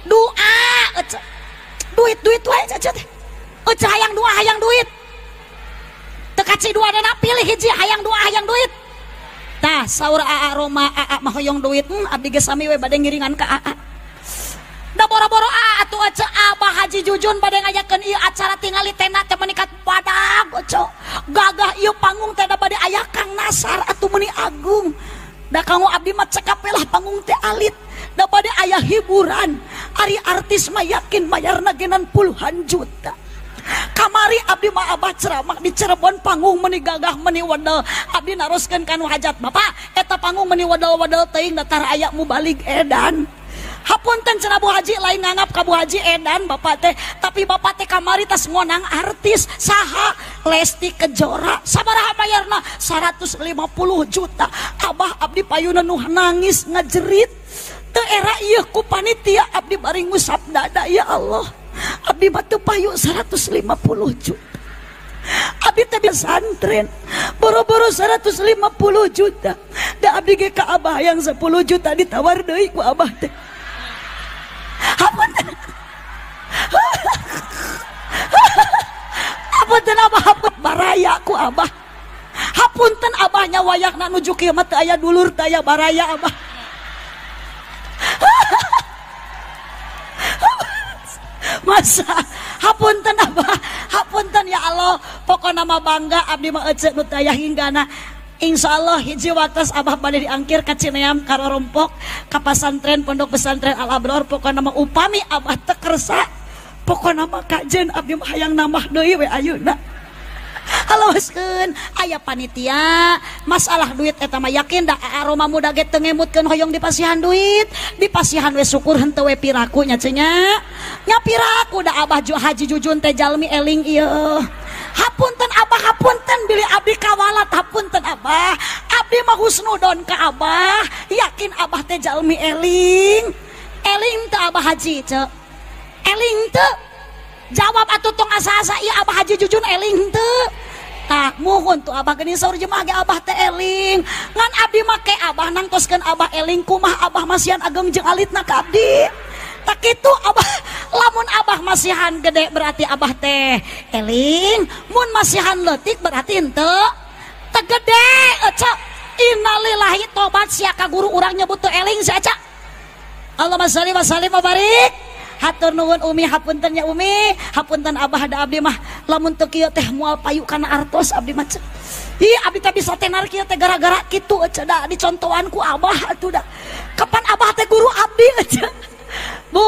Duit wae caca teh. Eueuh hayang doa hayang duit. Teu kaci dua dana pilih hiji hayang doa hayang duit. Tah saur AA Roma AA mah hoyong duit abdi ge sami we bade ngiringan ka AA. Da boro-boro AA atuh aca Abah Haji Jujun bade ngayakeun ieu acara tingali tenda teh meunikat badag oco. Gagah ieu panggung teh da bade aya Kang Nasar atuh meuni agung. Da kanggo abdi mah cekap lah panggung teh alit. Da bade aya hiburan. Ari artis mah yakin bayarna genan puluhan juta. Kamari abdi mah abah ceramah di Cirebon panggung meuni gagah meuni wadel abdi naroskeun kanu hajat bapak eta panggung meuni wadel-wadel teuing datar aya mubalik edan hapunten cenah Bu Haji lain nganggap ka Bu Haji edan bapak teh tapi bapak teh kamari tas ngonang artis saha Lesti Kejora sabaraha bayarna 150 juta abah abdi payuna nu nangis ngajerit teu era ieu ku panitia abdi bari ngusap dada ya Allah. Abdi batu payu 150 juta. Abdi teh pesantren boro-boro 150 juta. Da abdi ge ka abah yang 10 juta ditawar deui ku abah teh. Hapunten. Hapunten abah hapun baraya ku abah. Hapunten abahnya wayakna nuju kieu mah teu aya dulur teu aya baraya abah. Masa hapunten abah hapunten ya Allah pokona mah bangga abdi mah ece nu teu aya hinggana insyaallah hiji waktos abah bade diangkir ka Cineam ka Rorompok ka pasantren pondok pesantren Al Abror pokona mah upami abah teu kersa pokona mah kajen abdi mah hayang nambah deui we ayeuna. Haloskeun aya panitia masalah duit eta mah yakin da aroma muda ge teu ngemutkeun hoyong dipasihan duit dipasihan we syukur henteu we piraku nya cenah nya piraku da abah Haji Jujun teh jalmi eling ieu hapunten abah hapunten bilih abdi kawalat hapunten abah abdi mah husnudon ka abah yakin abah teh jalmi eling teu abah Haji ceu eling teu jawab atuh tong asa-asa ieu abah Haji Jujun eling teu tah muhun tuh abah geuning saur jemaah ge abah teh eling ngan abdi make abah nangtoskeun abah eling kumaha abah masihan ageng jeung alitna ka abdi tak kitu abah lamun abah masihan gede berarti abah teh eling mun masihan leutik berarti henteu teu gede eca innalillahi tobat sia ka guru urang nyebut teu eling sia eca Allahumma shalli wa sallim wa barik. Hatur nuhun Umi hapunten ya Umi hapunten abah da abdi mah lamun teu kieu teh moal payu kana artos abdi mah ih abdi teh bisa tenar kieu teh gara-gara kitu ece da dicontohan ku abah atuh da kapan abah teh guru abdi ece Bu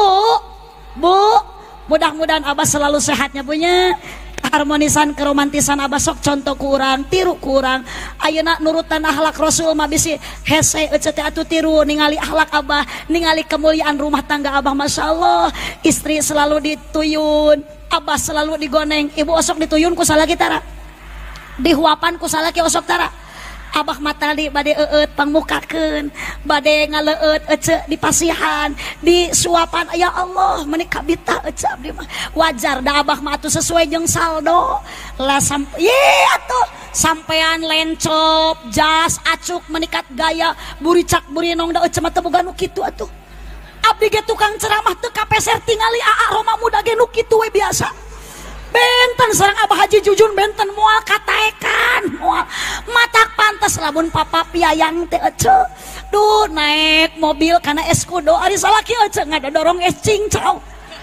mudah-mudahan abah selalu sehatnya punya harmonisan keromantisan abah sok contoh kurang tiru kurang ayeuna nurutan akhlak Rasul mah bisi hese ece teh atuh tiru ningali akhlak abah ningali kemuliaan rumah tangga abah masyaallah istri selalu dituyun abah selalu digoneng ibu osok dituyun ku salaki tara dihuapan ku salaki osok tara abah matali bade pangmukakeun bade ngaleueut ece dipasihan disuapan ya Allah meuni kabita ece abdi mah wajar da abah mah atuh sesuai jeung saldo lah atuh sampean lencop jas acuk menikat gaya buricak burinong da ece mah teu boga nu kitu atuh abdi abdi ge tukang ceramah teu kapeser tingali aa Roma muda ge nu kitu we biasa. Benten sareng Abah Haji Jujun benten moal kataekan moal matak pantas lamun papa piayang teh ece. Duh naik mobil kana Escudo ari salaki ece ngadodorong es cincau.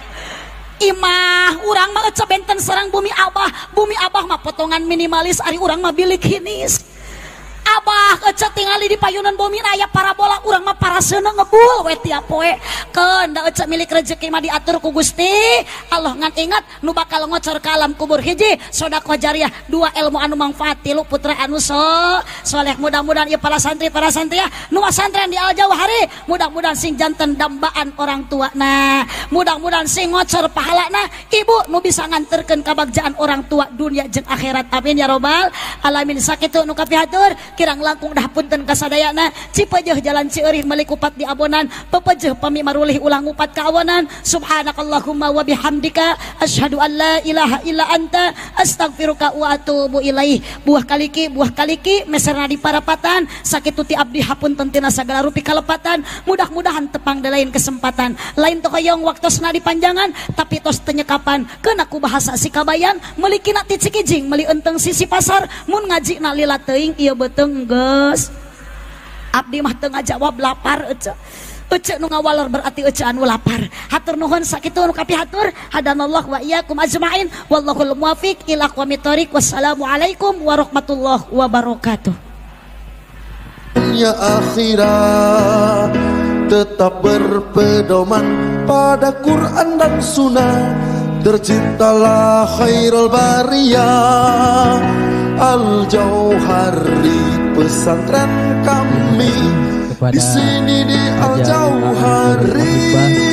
Imah urang mah ece benten sareng Bumi Abah mah potongan minimalis ari urang mah bilik hinis. Abah ece tingali di payunan Bumi aya parabola urang mah paraseuna ngebul we tiap poe keun da ece milik rezeki mah diatur ku Gusti Allah ngan ingat nu bakal ngocor ka alam kubur hiji sedekah jariah dua ilmu anu mangfaat tilu putra anu soleh mudah-mudahan ieu para santri nu santren di Al Jauhari mudah-mudahan sing janten dambaan orang tua nah mudah-mudahan sing ngocor pahalana ibu nu bisa nganterkeun kabagjaan orang tua dunia jeung akhirat amin ya robbal alamin sakitu nu kapihatur kirang langkung dah punten kasadayana cipeujeeh jalan Cieurik meuli kupat di abonan pepejeeh pami marulih ulang upat ka awonan subhanakallahumma wa bihamdika asyhadu an la ilaha illa anta astaghfiruka wa atubu ilaih buah kaliki meserna di parapatan sakitu ti abdi hapunten tina sagala rupi kalepatan mudah-mudahan tepang da lain kesempatan lain teu hoyong waktosna dipanjangan tapi tos teu nyekapan keun aku bahasa sikabayan meuli kina ti Cikijing meuli enteng sisi pasar mun ngajina lila teuing ieu beuteung geus abdi mah teu ngajawab lapar ece nu ngawalor berarti ece anu lapar hatur nuhun sakitu nu kapihatur hadanallah wa iyyakum ajmain wallahul muwaffiq ila aqwamit thoriq wassalamu alaikum warahmatullahi wabarakatuh. Dunia akhirat tetap berpedoman pada Quran dan Sunnah terciptalah khairul bariyah Al Jauhari pesantren kami di sini di Al Jauhari.